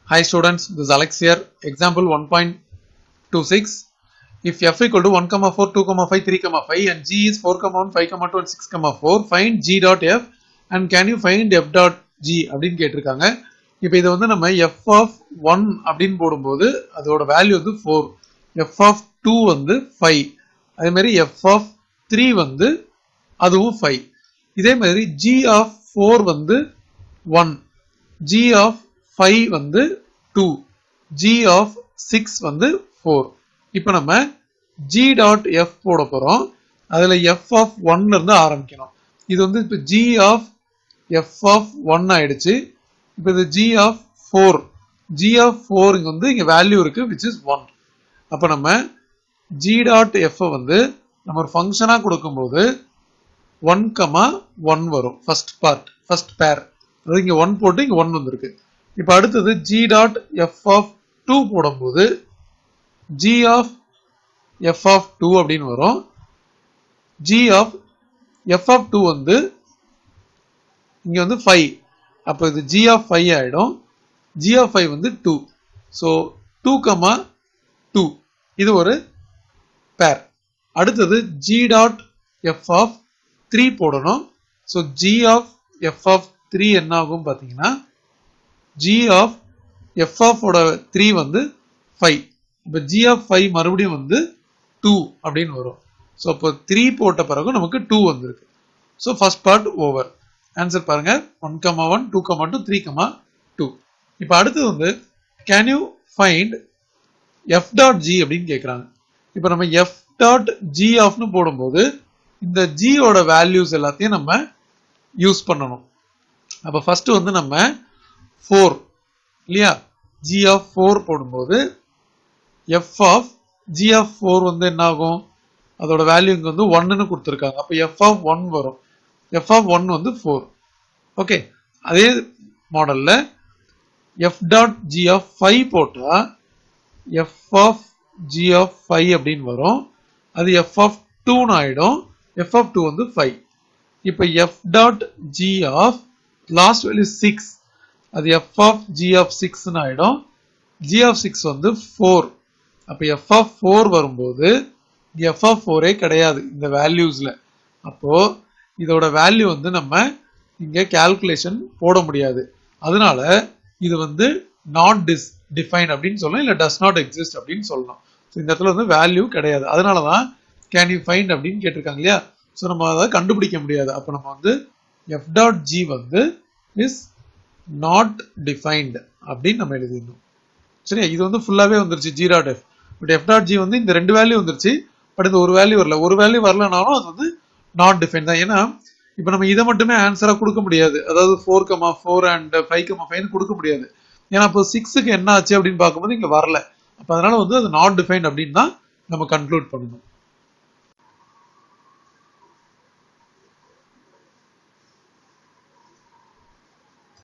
Hi students, this is Alex here. Example 1.26. If f equal to 1, 4, 2, 5, 3, 5 and g is 4, 1, 5, 2 and 6, 4, find g dot f and can you find f dot g அப்படின்னு கேட்டிருக்காங்க. இப்போ இதை வந்து நம்ம f of 1 அப்படின்னு போடும்போது அதோட value வந்து 4, f of 2 வந்து 5, அதே மாதிரி f of 3 வந்து அதுவும் 5. இதே மாதிரி g of 4 வந்து 1, g of 5 வந்து 2, g of 6 வந்து 4. இப்போ நம்ம g dot f போட போறோம். அதுல f of 1 இருந்து ஆரம்பிக்கணும். இது வந்து இப்போ g of f of 1 ஆயிடுச்சு. இப்போ இது g of 4. g of 4 இங்க வந்து இங்க வேல்யூ இருக்கு which is 1. அப்ப நம்ம g dot f வந்து நம்ம ஒரு ஃபங்க்ஷனா கொடுக்கும்போது 1, 1 வரும். ஃபர்ஸ்ட் பேர். அது இங்க 1 போட்டு இங்க 1 வந்திருக்கு. இப்போ அடுத்தது g dot f of 2 போடும்போது g of f of 2 அப்படின்னு வரும். g of f of 2 வந்து இங்க வந்து 5. அப்போ இது g of 5 ஆயிடும். g of 5 வந்து 2. ஸோ 2, 2 இது ஒரு பேர். அடுத்தது g dot f of 3 போடணும். So g of f of 3 என்ன ஆகும் பார்த்தீங்கன்னா g of f of 3 வந்து 5. இப்போ g of 5 மறுபடியும் வந்து 2 அப்படின்னு வரும். ஸோ அப்போ 3 போட்ட பிறகு நமக்கு 2 வந்திருக்கு. So first part over. Answer பாருங்க 1, 1, 2, 2, 3, 2. இப்போ அடுத்தது வந்து can you find f dot g அப்படின்னு கேட்குறாங்க. இப்போ நம்ம f டாட் g ஆஃப்னு போடும்போது இந்த g ஓட வேல்யூஸ் எல்லாத்தையும் நம்ம யூஸ் பண்ணணும். அப்போ ஃபர்ஸ்ட் வந்து நம்ம 4 இல்லையா, g of 4 போடும்போது f of g of 4 வந்து என்ன ஆகும், அதோட வேல்யூ இங்க வந்து 1ன்னு கொடுத்துருக்காங்க. அப்போ f of 1 வரும். f of 1 வந்து 4. ஓகே, அதே மாடல்ல f dot g of 5 போட்டா f of g of 5 அப்படின்னு வரும். அது f of 2 ஆயிடும். f of 2 வந்து 5. இப்போ f dot g of last value 6, அது f of g of 6 ஆயிடும். g of 6 வந்து 4. அப்ப f of 4 வரும்போது f of 4 கிடையாது இந்த வேல்யூஸ்ல. அப்போ இதோட வேல்யூ வந்து நம்ம இங்க கால்குலேஷன் போட முடியாது. அதனால இது வந்து நாட் டிஃபைன்ட் அப்படின்னு சொல்லலாம், இல்ல டஸ் நாட் எக்ஸிஸ்ட் அப்படின்னு சொல்லலாம். இந்த இடத்துல வந்து வேல்யூ கிடையாது. அதனாலதான் கேன் யூ ஃபைண்ட் அப்படின்னு கேட்டிருக்காங்க இல்லையா. ஸோ நம்ம அதை கண்டுபிடிக்க முடியாது. அப்ப நம்ம வந்து f dot g வந்து இஸ் நாட் டிஃபைன்ட் அப்படின்னு நம்ம எழுதிடணும். சரியா, இது வந்து ஃபுல்லாவே வந்துருச்சு g dot f. But f dot g வந்து இந்த ரெண்டு வேல்யூ வந்துருச்சு. பட் இந்த ஒரு வேல்யூ வரல. ஒரு வேல்யூ வரலனாலும் அது வந்து நாட் டிஃபைன் தான். ஏன்னா இப்போ நம்ம இதை மட்டுமே ஆன்சரா கொடுக்க முடியாது. அதாவது 4, 4 அண்ட் 5, 5 கொடுக்க முடியாது. ஏன்னா இப்போ 6க்கு என்ன ஆச்சு அப்படின்னு பார்க்கும்போது இங்க வரல. அப்ப அதனால வந்து அது நாட் டிஃபைன்ட் அப்படின்னு தான் நம்ம கன்க்ளூட் பண்ணணும்.